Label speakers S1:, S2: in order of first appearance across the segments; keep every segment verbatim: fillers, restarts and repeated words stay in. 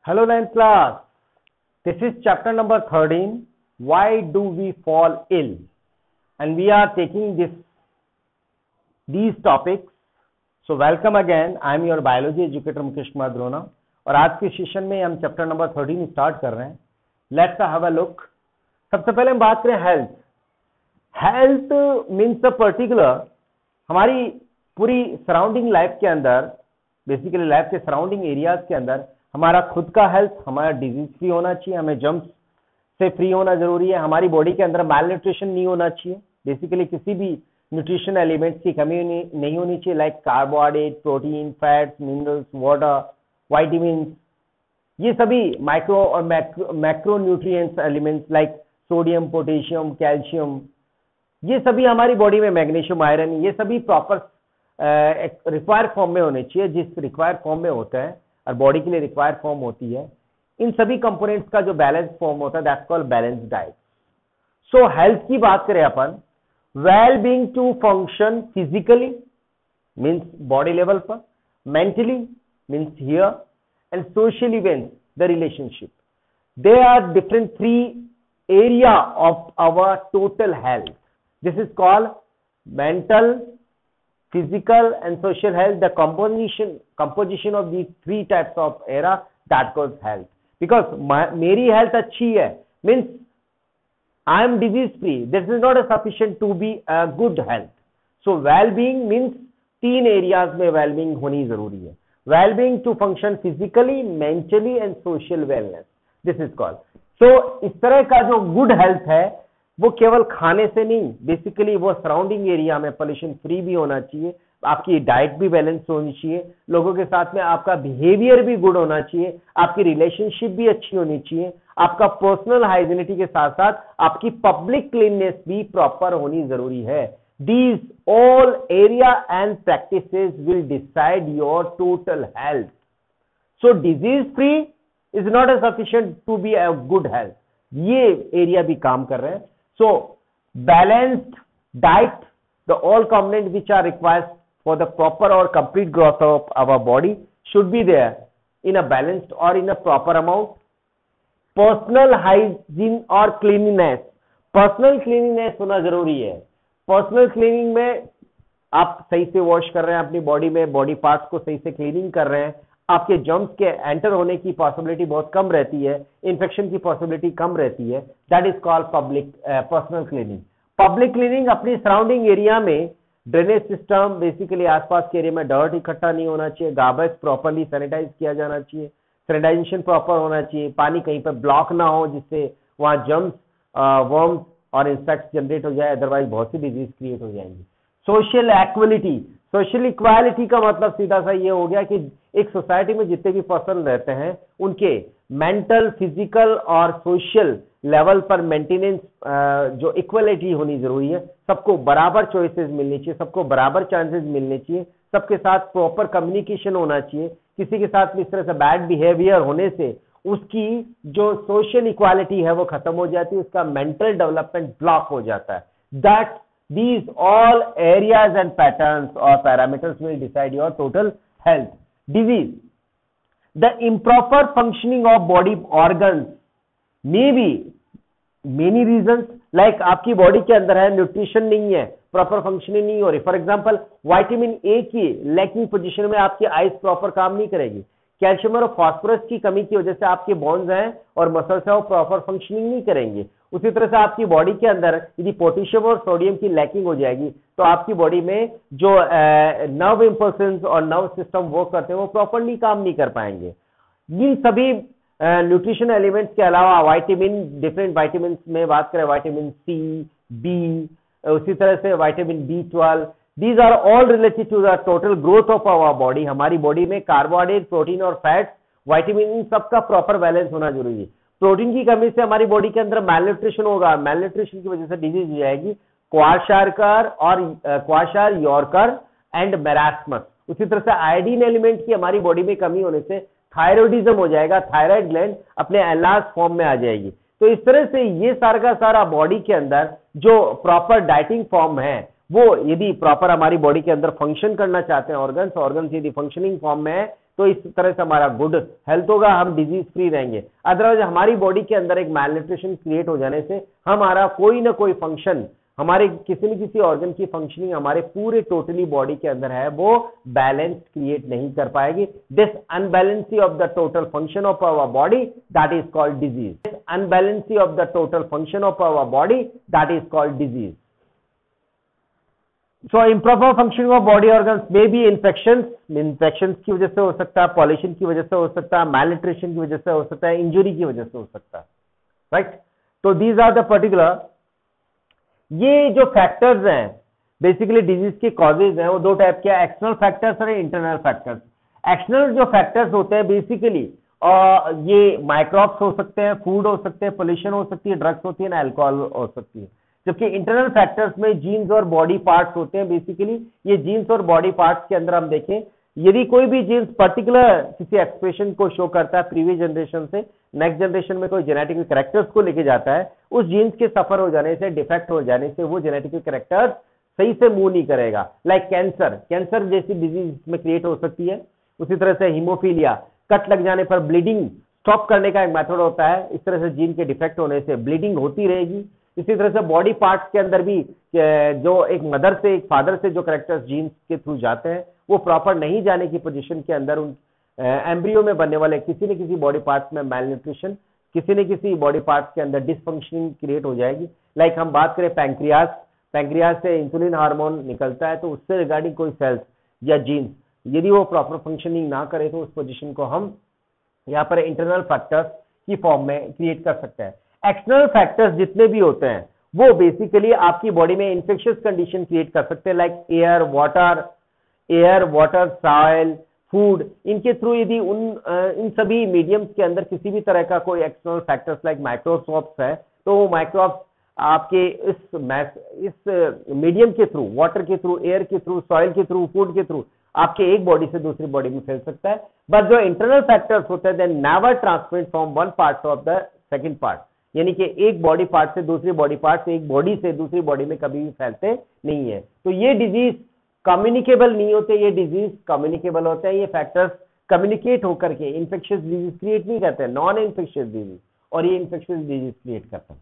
S1: Hello ninth class, this is chapter number thirteen, why do we fall ill, and we are taking this these topics. So welcome again, I am your biology educator Mukesh Kumar Drona और आज के session में हम chapter number thirteen start कर रहे हैं. Let's have a look. सबसे पहले हम बात करें health. Health means a particular हमारी पूरी सराउंडिंग लाइफ के अंदर, बेसिकली लाइफ के सराउंडिंग एरियाज के अंदर हमारा खुद का हेल्थ, हमारा डिजीज फ्री होना चाहिए, हमें जम्स से फ्री होना जरूरी है, हमारी बॉडी के अंदर माल न्यूट्रिशन नहीं होना चाहिए, बेसिकली किसी भी न्यूट्रिशन एलिमेंट्स की कमी नहीं होनी चाहिए, like carbohydrate, protein, fats, minerals, water, vitamin, ये सभी माइक्रो और macro nutrients elements like sodium, potassium, calcium, ये सभी हमारी बॉडी में, मैग्नीशियम, आयरन, ये सभी प्रॉपर रिक्वायर्ड फॉर्म में होने चाहिए. जिस रिक्वायर्ड फॉर्म में होता है और बॉडी के लिए रिक्वायर्ड फॉर्म होती है, इन सभी कंपोनेंट्स का जो बैलेंस फॉर्म होता है, that's called balance diet. So health की बात करें अपन, well being to function physically means body level पर, mentally means here, and socially means the relationship. They are different three area of our total health. This is called mental, physical and social health. The composition composition of these three types of area, that goes health. Because my, मेरी health अच्छी है means I am disease free. This is not a sufficient to be a good health. So well-being means तीन areas में well-being होनी जरूरी है. Well-being to function physically, mentally and social wellness. This is called. तो so, इस तरह का जो गुड हेल्थ है वो केवल खाने से नहीं, बेसिकली वो सराउंडिंग एरिया में पोल्यूशन फ्री भी होना चाहिए, आपकी डाइट भी बैलेंस होनी चाहिए, लोगों के साथ में आपका बिहेवियर भी गुड होना चाहिए, आपकी रिलेशनशिप भी अच्छी होनी चाहिए, आपका पर्सनल हाइजीनिटी के साथ साथ आपकी पब्लिक क्लीननेस भी प्रॉपर होनी जरूरी है. These all area and practices will decide your total health. So disease free is not a sufficient to be a good health. ये एरिया भी काम कर रहे हैं. So balanced diet, the all components which are required for the proper or complete growth of our body should be there in a balanced or in a proper amount. Personal hygiene और cleanliness, personal cleanliness होना जरूरी है. Personal cleaning में आप सही से wash कर रहे हैं अपनी बॉडी में, बॉडी पार्ट्स को सही से क्लीनिंग कर रहे हैं, आपके जर्म्स के एंटर होने की पॉसिबिलिटी बहुत कम रहती है, इन्फेक्शन की पॉसिबिलिटी कम रहती है. That is called public personal cleaning. Public cleaning अपनी सराउंडिंग एरिया में ड्रेनेज सिस्टम, बेसिकली आसपास के एरिया में डर्ट इकट्ठा नहीं होना चाहिए, गार्बेज प्रॉपरली सैनिटाइज किया जाना चाहिए, सैनिटाइजेशन प्रॉपर होना चाहिए, पानी कहीं पर ब्लॉक ना हो जिससे वहां जर्म्स, वर्म्स और इंसेक्ट्स जनरेट हो जाए, अदरवाइज बहुत सी डिजीज क्रिएट हो जाएंगी. सोशल इक्वालिटी, सोशल इक्वालिटी का मतलब सीधा सा ये हो गया कि एक सोसाइटी में जितने भी पर्सन रहते हैं उनके मेंटल, फिजिकल और सोशल लेवल पर मेंटेनेंस जो इक्वालिटी होनी जरूरी है, सबको बराबर चॉइसेस मिलनी चाहिए, सबको बराबर चांसेस मिलने चाहिए, सबके साथ प्रॉपर कम्युनिकेशन होना चाहिए. किसी के साथ इस तरह से बैड बिहेवियर होने से उसकी जो सोशल इक्वालिटी है वो खत्म हो जाती है, उसका मेंटल डेवलपमेंट ब्लॉक हो जाता है. That these all areas and patterns or parameters will decide your total health. Disease, the improper functioning of body organs may be many reasons, like आपकी बॉडी के अंदर है न्यूट्रिशन नहीं है, प्रॉपर फंक्शनिंग नहीं हो रही. फॉर एग्जांपल विटामिन ए की लैकिंग पोजीशन में आपकी आइज प्रॉपर काम नहीं करेगी, कैल्शियम और फास्फोरस की कमी की वजह से आपके बोन्स हैं और मसल्स हैं वो प्रॉपर फंक्शनिंग नहीं करेंगे. उसी तरह से आपकी बॉडी के अंदर यदि पोटेशियम और सोडियम की लैकिंग हो जाएगी तो आपकी बॉडी में जो नर्व इंपल्सेस और नर्व सिस्टम वर्क करते हैं वो प्रॉपरली काम नहीं कर पाएंगे. इन सभी न्यूट्रिशन एलिमेंट्स के अलावा विटामिन, डिफरेंट विटामिन में बात करें, विटामिन सी, बी, उसी तरह से vitamin B twelve, these are all related to the total growth of our body. हमारी बॉडी में कार्बोहाइड्रेट, प्रोटीन और फैट्स, विटामिन, इन सबका प्रॉपर बैलेंस होना जरूरी है. प्रोटीन की कमी से हमारी बॉडी के अंदर मैलन्यूट्रिशन होगा, मैलन्यूट्रिशन की वजह से डिजीज हो जाएगी, क्वाशारकर और क्वाशार यॉर्कर एंड मेरास्मस. उसी तरह से आयोडीन एलिमेंट की हमारी बॉडी में कमी होने से थायराइडिज्म हो जाएगा, थायराइड ग्लैंड अपने एनलार्ज फॉर्म में आ जाएगी. तो इस तरह से ये सारा का सारा बॉडी के अंदर जो प्रॉपर डाइटिंग फॉर्म है वो यदि प्रॉपर हमारी बॉडी के अंदर फंक्शन करना चाहते हैं ऑर्गन्स ऑर्गन्स यदि फंक्शनिंग फॉर्म में है तो इस तरह से हमारा गुड हेल्थ होगा, हम डिजीज फ्री रहेंगे। अदरवाइज हमारी बॉडी के अंदर एक मैलन्यूट्रिशन क्रिएट हो जाने से हमारा कोई ना कोई फंक्शन, हमारे किसी न किसी ऑर्गन की फंक्शनिंग हमारे पूरे टोटली बॉडी के अंदर है वो बैलेंस क्रिएट नहीं कर पाएगी। This unbalancy of the total function of our body that is called disease. This unbalancy of the total function of our body that is called disease. So improper functioning of body organs may be infection, infection की वजह से हो सकता है, pollution की वजह से हो सकता है, मैलन्यूट्रिशन की वजह से हो सकता है, इंजुरी की वजह से हो सकता है, राइट। तो दीज आर द पर्टिकुलर, ये जो फैक्टर्स हैं बेसिकली डिजीज के कॉजेज हैं वो दो टाइप के, एक्सटर्नल फैक्टर्स और इंटरनल फैक्टर्स। एक्सटर्नल जो फैक्टर्स होते हैं बेसिकली और ये माइक्रोब्स हो सकते हैं, फूड हो सकते हैं, पोल्यूशन हो सकती है, ड्रग्स होती है ना, अल्कोहल हो सकती है। जबकि इंटरनल फैक्टर्स में जीन्स और बॉडी पार्ट्स होते हैं। बेसिकली ये जीन्स और बॉडी पार्ट्स के अंदर हम देखें, यदि कोई भी जीन्स पर्टिकुलर किसी एक्सप्रेशन को शो करता है प्रीवियस जनरेशन से नेक्स्ट जनरेशन में कोई जेनेटिक कैरेक्टर्स को लेके जाता है, उस जीन्स के सफर हो जाने से, डिफेक्ट हो जाने से वो जेनेटिक कैरेक्टर्स सही से मूव नहीं करेगा। लाइक कैंसर, कैंसर जैसी डिजीज में क्रिएट हो सकती है। उसी तरह से हीमोफीलिया, कट लग जाने पर ब्लीडिंग स्टॉप करने का एक मेथड होता है, इस तरह से जीन के डिफेक्ट होने से ब्लीडिंग होती रहेगी। इसी तरह से बॉडी पार्ट्स के अंदर भी जो एक मदर से एक फादर से जो कैरेक्टर्स जीन्स के थ्रू जाते हैं वो प्रॉपर नहीं जाने की पोजीशन के अंदर उन एम्ब्रियो में बनने वाले किसी न किसी बॉडी पार्ट्स में मैलन्यूट्रिशन, किसी न किसी बॉडी पार्ट्स के अंदर डिसफंक्शनिंग क्रिएट हो जाएगी। लाइक हम बात करें पैंक्रियास, पैंक्रियास से इंसुलिन हार्मोन निकलता है, तो उससे रिगार्डिंग कोई सेल्स या जीन्स यदि वो प्रॉपर फंक्शनिंग ना करे तो उस पोजीशन को हम यहाँ पर इंटरनल फैक्टर्स की फॉर्म में क्रिएट कर सकते हैं। एक्सटर्नल फैक्टर्स जितने भी होते हैं वो बेसिकली आपकी बॉडी में इन्फेक्शियस कंडीशन क्रिएट कर सकते हैं, like air, water, air, water, soil, food. इनके थ्रू यदि उन इन सभी मीडियम्स के अंदर किसी भी तरह का कोई एक्सटर्नल फैक्टर्स लाइक माइक्रोस्कोप्स है, तो वो माइक्रोब्स आपके इस इस मीडियम के थ्रू, वाटर के थ्रू, एयर के थ्रू, सॉइल के थ्रू, फूड के थ्रू आपके एक बॉडी से दूसरी बॉडी में फैल सकता है। बट जो इंटरनल फैक्टर्स होते हैं then never transmit from one part of the second part, यानी कि एक बॉडी पार्ट से दूसरी बॉडी पार्ट से, एक बॉडी से दूसरी बॉडी में कभी भी फैलते नहीं है। तो ये डिजीज कम्युनिकेबल नहीं होते, ये डिजीज कम्युनिकेबल होते हैं। ये फैक्टर्स कम्युनिकेट होकर के इन्फेक्शियस डिजीज क्रिएट नहीं करते हैं, नॉन इन्फेक्शियस डिजीज, और ये इन्फेक्शियस डिजीज क्रिएट करते हैं।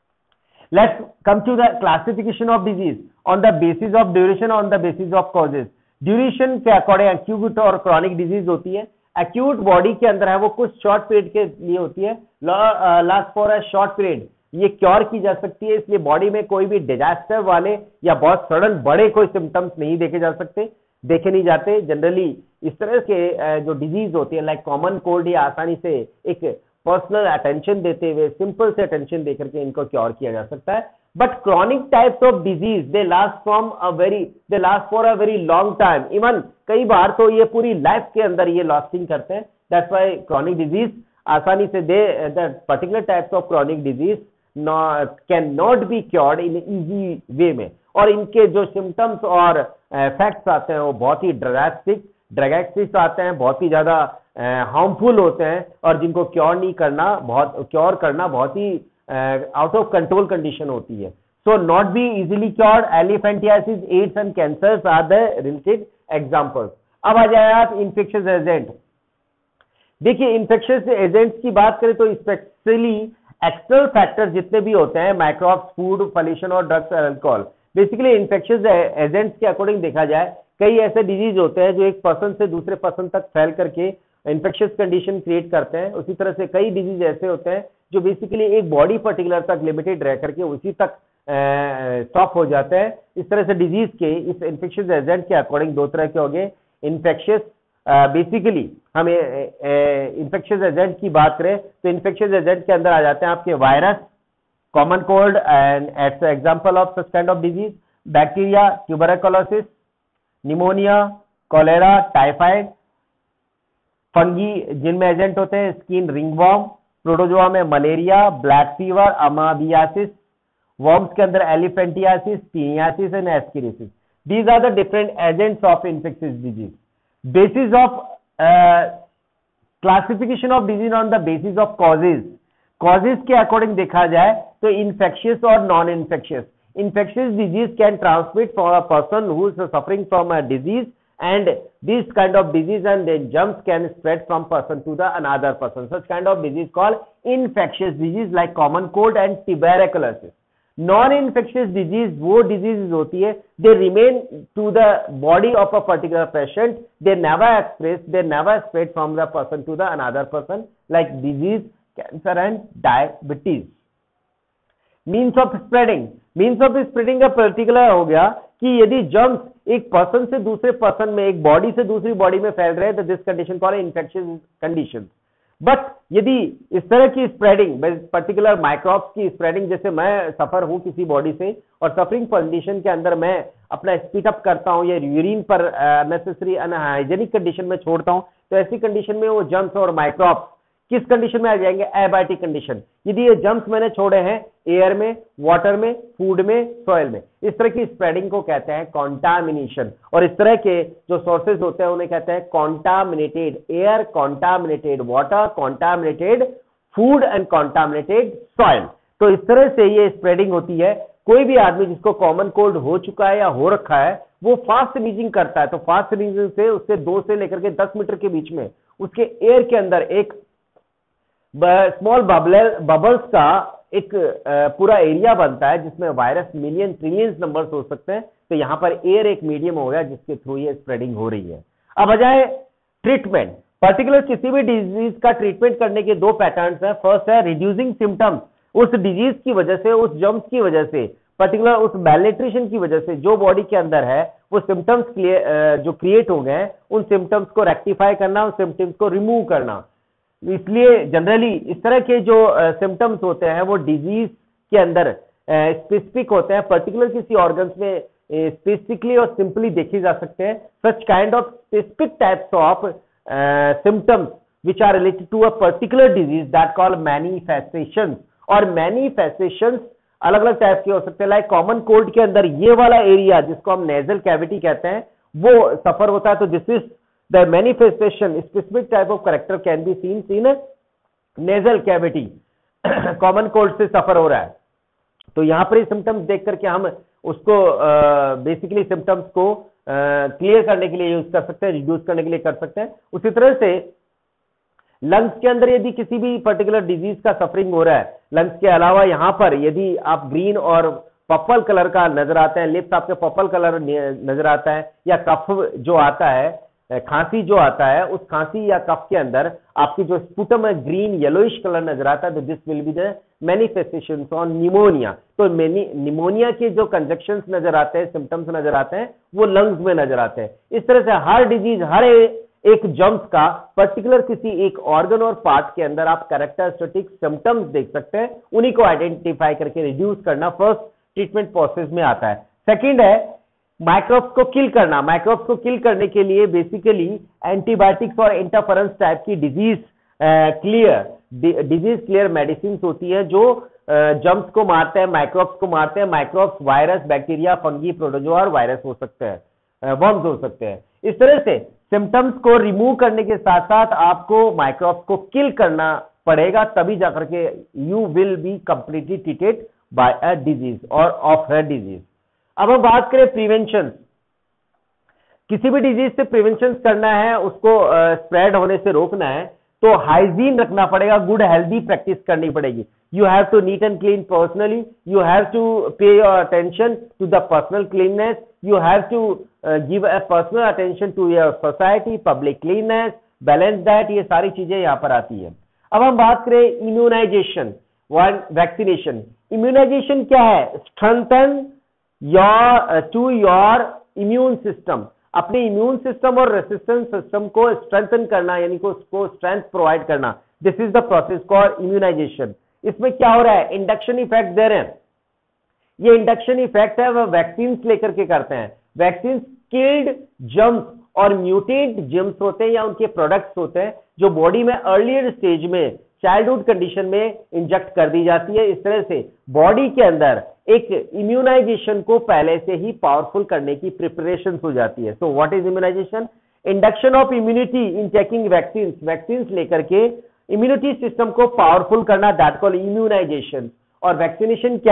S1: Let's come to the classification of disease on the basis of duration, on the basis of causes. Duration के अकॉर्डिंग एक्यूट और क्रॉनिक डिजीज होती है। एक्यूट बॉडी के अंदर है वो कुछ शॉर्ट पीरियड के लिए होती है, last for a short period, ये क्योर की जा सकती है। इसलिए बॉडी में कोई भी डिजास्टर वाले या बहुत सडन बड़े कोई सिम्टम्स नहीं देखे जा सकते, देखे नहीं जाते। जनरली इस तरह के जो डिजीज होती है लाइक कॉमन कोल्ड, या आसानी से एक पर्सनल अटेंशन देते हुए, सिंपल से अटेंशन देकर के इनको क्योर किया जा सकता है। But chronic types of disease they last from a very they last for a very long time, even कई बार तो ये पूरी लाइफ के अंदर ये लास्टिंग करते हैं। दैट्स व्हाई क्रॉनिक डिजीज आसानी से they that particular types of chronic disease can not be cured in easy way में, और इनके जो सिम्टम्स और इफेक्ट्स आते हैं वो बहुत ही ड्रास्टिक ड्रैगेस्टिक आते हैं, बहुत ही ज्यादा हार्मफुल होते हैं, और जिनको क्योर नहीं करना बहुत क्योर करना बहुत ही आउट ऑफ कंट्रोल कंडीशन होती है। So not be easily cured, elephantiasis, AIDS and cancers are the related examples. अब आ जाए आप इन्फेक्शियस एजेंट। देखिए इन्फेक्शियस एजेंट्स की बात करें तो स्पेशली एक्सटर्नल फैक्टर जितने भी होते हैं, माइक्रोब्स, फूड, पोल्यूशन और ड्रग्स और अल्कोहल, बेसिकली इन्फेक्शियस एजेंट्स के अकॉर्डिंग देखा जाए कई ऐसे डिजीज होते हैं जो एक पर्सन से दूसरे पर्सन तक फैल करके इन्फेक्शियस कंडीशन क्रिएट करते हैं। उसी तरह से कई डिजीज ऐसे होते हैं जो बेसिकली एक बॉडी पर्टिकुलर तक लिमिटेड रह करके उसी तक स्टॉप हो जाते हैं। इस तरह से डिजीज के इस इन्फेक्शियस एजेंट के अकॉर्डिंग दो तरह के हो गए। इन्फेक्शियस बेसिकली हमें इन्फेक्शियस एजेंट की बात करें तो इन्फेक्शियस एजेंट के अंदर आ जाते हैं आपके virus, common cold and its example of such kind of disease, bacteria, tuberculosis, pneumonia, cholera, typhoid, fungi जिनमें एजेंट होते हैं स्किन रिंगवॉर्म, प्रोटोजोआ में malaria, black fever, amoebiasis, worms के अंदर elephantiasis, taeniasis and ascariasis. These are the different agents of infectious disease. Basis of classification of disease on the basis of causes, causes के according देखा जाए तो infectious और non infectious, infectious disease can transmit from a person who is suffering from a disease, and this kind of disease and the germs can spread from person to the another person. Such kind of disease called infectious disease like common cold and tuberculosis. Non-infectious disease वो diseases होती है, they remain to the body of a particular patient, they never express, they never spread from the person to the another person like disease, cancer and diabetes. Means of spreading, means of spreading का particular हो गया कि यदि germs एक person से दूसरे person में, एक बॉडी से दूसरी बॉडी में फैल रहे हैं तो this condition called infectious condition. But यदि इस तरह की स्प्रेडिंग, पर्टिकुलर माइक्रोब्स की स्प्रेडिंग, जैसे मैं सफर हूं किसी बॉडी से और सफरिंग कंडीशन के अंदर मैं अपना स्पीड अप करता हूं या यूरिन पर अननेसेसरी अनहाइजेनिक कंडीशन में छोड़ता हूं, तो ऐसी कंडीशन में वो जर्म्स और माइक्रोब्स किस कंडीशन में आ जाएंगे? Abiotic condition. यदि ये जर्म्स मैंने छोड़े हैं एयर में, वाटर में, फूड में, सॉइल में, इस तरह की स्प्रेडिंग को कहते हैं कॉन्टामिनेशन. और इस तरह के जो सोर्सेज होते हैं उन्हें कहते हैं contaminated air, contaminated water, contaminated food and contaminated soil. तो इस तरह से ये स्प्रेडिंग होती है. कोई भी आदमी जिसको कॉमन कोल्ड हो चुका है या हो रखा है वो फास्ट रीजिंग करता है, तो फास्ट रीजिंग से उससे दो से लेकर के दस मीटर के बीच में उसके एयर के अंदर एक स्मॉल बबल्स का एक पूरा एरिया बनता है जिसमें वायरस मिलियन ट्रिलियंस नंबर्स हो सकते हैं. तो यहां पर एयर एक मीडियम हो गया जिसके थ्रू ये स्प्रेडिंग हो रही है. अब आ जाए ट्रीटमेंट. पर्टिकुलर किसी भी डिजीज का ट्रीटमेंट करने के दो पैटर्न्स हैं. फर्स्ट है रिड्यूसिंग सिम्टम्स. उस डिजीज की वजह से, उस जर्म्स की वजह से, पर्टिकुलर उस मैलन्यूट्रिशन की वजह से जो बॉडी के अंदर है वो सिम्टम्स जो क्रिएट हो गए उन सिम्टम्स को रेक्टिफाई करना, उन सिम्टम्स को रिमूव करना. इसलिए जनरली इस तरह के जो सिम्टम्स uh, होते हैं वो डिजीज के अंदर स्पेसिफिक uh, होते हैं, पर्टिकुलर किसी ऑर्गन्स में स्पेसिफिकली uh, और सिंपली देखे जा सकते हैं. Such kind of specific types of symptoms which are related to a particular disease that called manifestations. और मैनिफेस्टेशंस अलग अलग टाइप के हो सकते हैं. लाइक कॉमन कोल्ड के अंदर ये वाला एरिया जिसको हम नेजल कैविटी कहते हैं वो सफर होता है. तो this is the manifestation, specific type of character can be seen in a nasal cavity. Common cold से सफर हो रहा है तो यहां पर सिम्टम्स देख करके हम उसको बेसिकली uh, सिम्टम्स को क्लियर uh, करने के लिए यूज कर सकते हैं, रिड्यूस करने के लिए कर सकते हैं. उसी तरह से लंग्स के अंदर यदि किसी भी पर्टिकुलर डिजीज का सफरिंग हो रहा है, लंग्स के अलावा यहां पर यदि आप ग्रीन और पर्पल कलर का नजर आता है, लिप्स आपके पर्पल कलर नजर आता है, या कफ जो आता है, खांसी जो आता है, उस खांसी या कफ के अंदर आपकी जो स्पुटम है ग्रीन येलोइश कलर नजर आता है, तो this will be the manifestations on pneumonia. तो निमोनिया के जो कंजक्शंस नजर आते हैं, सिम्टम्स नजर आते हैं, वो लंग्स में नजर आते हैं. इस तरह से हर डिजीज, हर एक जर्म्स का पर्टिकुलर किसी एक ऑर्गन और पार्ट के अंदर आप कैरेक्टरिस्टिक सिम्टम्स देख सकते हैं. उन्हीं को आइडेंटिफाई करके रिड्यूस करना फर्स्ट ट्रीटमेंट प्रोसेस में आता है. सेकेंड है माइक्रोब्स को किल करना. माइक्रोब्स को किल करने के लिए बेसिकली एंटीबायोटिक्स और इंटरफेरेंस टाइप की disease clear disease clear medicine होती है जो जर्म्स को मारते हैं, माइक्रोब्स को मारते हैं. Microbes virus, bacteria, fungi, protozoa और वायरस हो सकते हैं, वर्म्स हो सकते हैं. इस तरह से सिम्टम्स को रिमूव करने के साथ साथ आपको माइक्रोब्स को किल करना पड़ेगा, तभी जाकर के you will be completely treated by a disease और ऑफ अ डिजीज. अब हम बात करें प्रिवेंशन. किसी भी डिजीज से प्रिवेंशन करना है, उसको स्प्रेड uh, होने से रोकना है, तो हाइजीन रखना पड़ेगा, गुड हेल्दी प्रैक्टिस करनी पड़ेगी. You have to neat and clean personally, you have to pay your attention to the personal cleanness, you have to give a personal attention to your society, public cleanness, balance diet, ये सारी चीजें यहाँ पर आती है. अब हम बात करें इम्यूनाइजेशन, वैक्सीनेशन. इम्यूनाइजेशन क्या है? Strengthen your to your immune system. अपने इम्यून सिस्टम और रेसिस्टेंस सिस्टम को स्ट्रेंथन करना, यानी कि उसको स्ट्रेंथ प्रोवाइड करना. This is the process called immunization. इसमें क्या हो रहा है? इंडक्शन इफेक्ट दे रहे हैं. ये इंडक्शन इफेक्ट है वह वैक्सीन लेकर के करते हैं. वैक्सीन किल्ड जर्म्स और म्यूटेंट जर्म्स होते हैं या उनके प्रोडक्ट्स होते हैं जो बॉडी में अर्लियर स्टेज में, चाइल्डहुड कंडीशन में इंजेक्ट कर दी जाती है. इस तरह से बॉडी के अंदर एक इम्यूनाइजेशन को पहले से ही पावरफुल करने की प्रिपरेशन हो जाती है. So what is immunization? Induction of immunity in taking vaccine. Vaccine लेकर के इम्यूनिटी सिस्टम को पावरफुल करना, दैट कॉल्ड इम्यूनाइजेशन. और वैक्सीनेशन क्या है?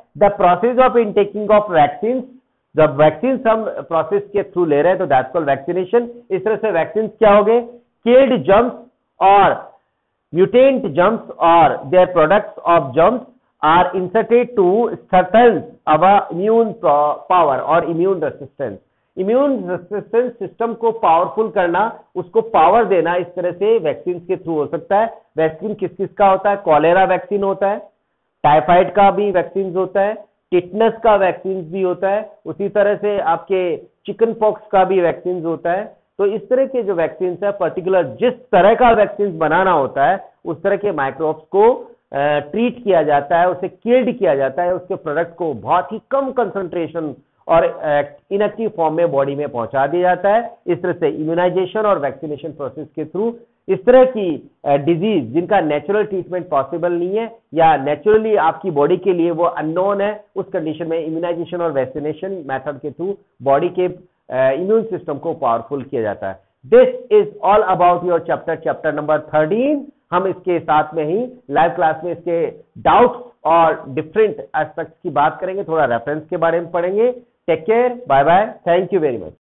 S1: The process of intaking of vaccine, जब वैक्सीन हम प्रोसेस के थ्रू ले रहे हैं तो दैट्स कॉल्ड वैक्सीनेशन। इस तरह से वैक्सीन क्या हो गए, किल्ड जर्म्स और म्यूटेंट जर्म्स और their products of germs are inserted to strengthen our immune power और immune resistance. Immune resistance system को पावरफुल करना, उसको पावर देना, इस तरह से वैक्सीन के थ्रू हो सकता है। वैक्सीन किस किस का होता है, कॉलेरा वैक्सीन होता है, टाइफाइड का भी वैक्सीन होता है, टिटनस का वैक्सीन भी होता है, उसी तरह से आपके चिकन पॉक्स का भी वैक्सीन होता है। तो इस तरह के जो वैक्सीन है, पर्टिकुलर जिस तरह का वैक्सीन बनाना होता है उस तरह के माइक्रोब्स को ट्रीट किया जाता है, उसे किल्ड किया जाता है, उसके प्रोडक्ट को बहुत ही कम कंसंट्रेशन और इनएक्टिव फॉर्म में बॉडी में पहुंचा दिया जाता है। इस तरह से इम्यूनाइजेशन और वैक्सीनेशन प्रोसेस के थ्रू इस तरह की डिजीज जिनका नेचुरल ट्रीटमेंट पॉसिबल नहीं है या नेचुरली आपकी बॉडी के लिए वो अननोन है, उस कंडीशन में इम्यूनाइजेशन और वैक्सीनेशन मेथड के थ्रू बॉडी के इम्यून सिस्टम को पावरफुल किया जाता है। This is all about your chapter chapter number thirteen. हम इसके साथ में ही लाइव क्लास में इसके डाउट्स और डिफरेंट एस्पेक्ट्स की बात करेंगे, थोड़ा रेफरेंस के बारे में पढ़ेंगे। Take care, bye bye, thank you very much.